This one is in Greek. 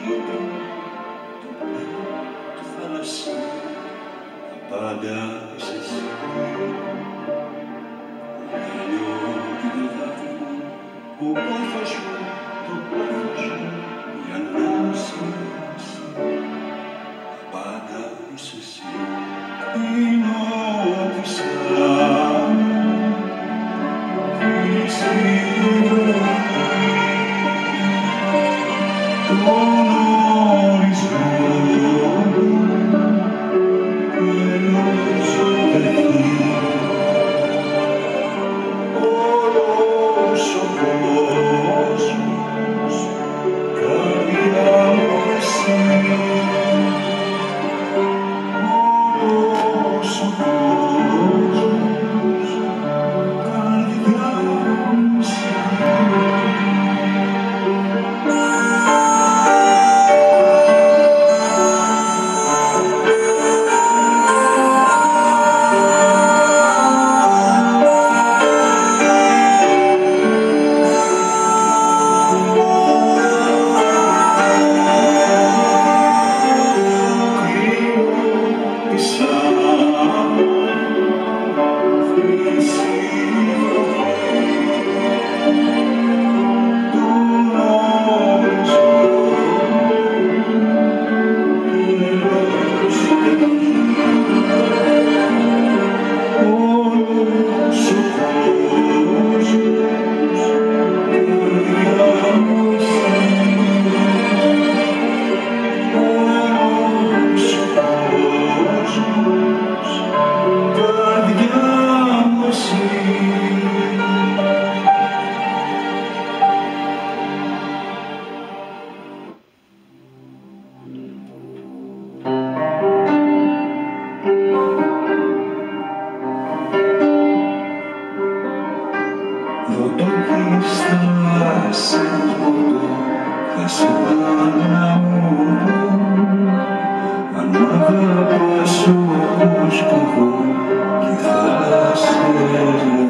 του θαλασσίου, πάντα είσαι εσύ. Το ήλιο και το δάκρυ, ο πόθος μου, το πόθος μου, για να είσαι εσύ, πάντα είσαι εσύ. Είναι ό,τι σαν είσαι η βροχή, τον ορισμό ενός παιδί. Όλος ο κόσμος, καρδιά μου εσύ. Όλος ο κόσμος, καρδιά μου εσύ. Βοτόπης θάλασσες βοτό, θα σε βάλω να μου πω αν αγαπάς όπως κι εγώ και οι θάλασσες